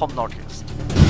Assam Northeast.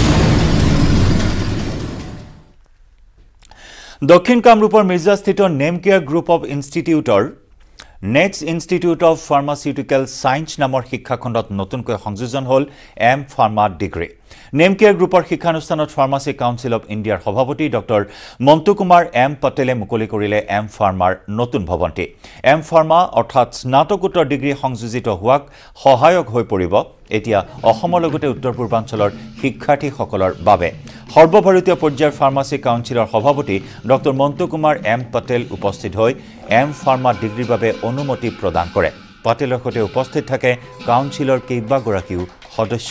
Dakshin Kamrupৰ Mirza স্থিত Namecare Group of Instituteৰ NETESt Institute of Pharmaceutical Science নামৰ শিক্ষাখণ্ডত নতুনকৈ সংযোজন হ'ল M.Pharma ডিগ্ৰী Namecare Groupৰ শিক্ষানুষ্ঠানত Pharmacy Council of Indiaৰ সভাপতি ডক্টৰ মন্তুকুমাৰ M পটেলে মুকলি কৰিলে M.Pharmaৰ নতুন ভৱনটি M.Pharma অৰ্থাৎ স্নাতকোত্তৰ ডিগ্ৰী সংযোজিত হোৱাক সহায়ক হৈ পৰিব এতিয়া অসমৰ লগতে উত্তৰ পূৰ্বাঞ্চলৰ শিক্ষাৰ্থীসকলৰ বাবে সৰ্বভাৰতীয় পৰ্যায়ৰ ফাৰ্মাসী কাউন্সিলৰ সভাপতি ডক্টৰ মন্তুকুমাৰ M পটেল উপস্থিত হৈ M.Pharma ডিগ্ৰীৰ বাবে অনুমতি প্ৰদান কৰে পটেলৰ সৈতে উপস্থিত থাকে কাউন্সিলৰ কেইবাগৰাকীও সদস্য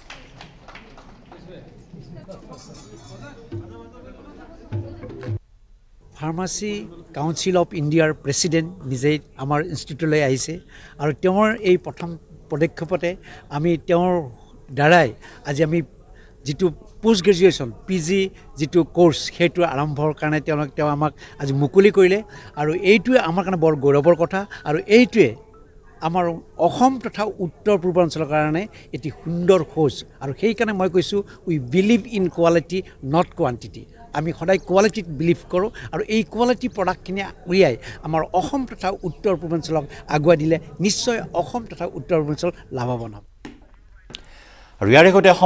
Pharmacy Council of India President নিজে আমাৰ ইনষ্টিটিউটলৈ আহিছে আৰু তেওঁৰ এই প্ৰথম পদক্ষেপতে আমি তেওঁৰ দ্বাৰাই আজি আমি যেটো পোষ্ট গ্ৰেজুৱেচন পিজি যেটো কোৰ্স হেতু আৰম্ভৰ কাৰণে তেওঁ আমাক আজি মুকলি কৰিলে আৰু এইটোৱে আমাৰ কাৰণে বৰ গৌৰৱৰ কথা আৰু এইটোৱে আমাৰ অসম তথা উত্তৰ পূৰ্বাঞ্চলৰ কাৰণে এটি সুন্দৰ খোজ আৰু সেই কাৰণে মই কৈছো we believe in quality not quantity আমি সদায় কোৱালিটিত বিলিভ কৰো আৰু এই কোৱালিটি প্ৰডাক্টখিনি উইয়াই আমাৰ অসম তথা উত্তৰ পূৰ্বাঞ্চলক আগুৱাই দিলে নিশ্চয় অসম তথা উত্তৰ পূৰ্বাঞ্চল লাভৱান হ'ব আৰু ইয়াৰ আগতে